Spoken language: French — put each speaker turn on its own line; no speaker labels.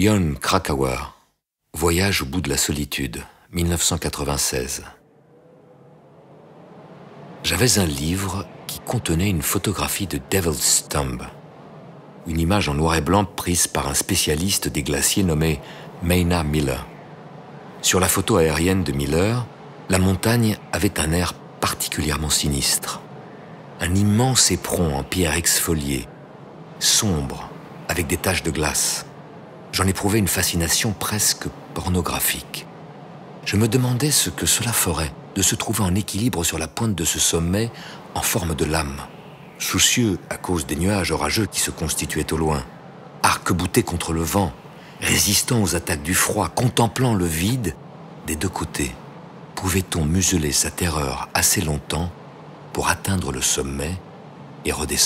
Jon Krakauer, Voyage au bout de la solitude, 1996. J'avais un livre qui contenait une photographie de Devil's Thumb, une image en noir et blanc prise par un spécialiste des glaciers nommé Maina Miller. Sur la photo aérienne de Miller, la montagne avait un air particulièrement sinistre. Un immense éperon en pierre exfoliée, sombre, avec des taches de glace. J'en éprouvais une fascination presque pornographique. Je me demandais ce que cela ferait de se trouver en équilibre sur la pointe de ce sommet en forme de lame, soucieux à cause des nuages orageux qui se constituaient au loin, arc-bouté contre le vent, résistant aux attaques du froid, contemplant le vide des deux côtés. Pouvait-on museler sa terreur assez longtemps pour atteindre le sommet et redescendre ?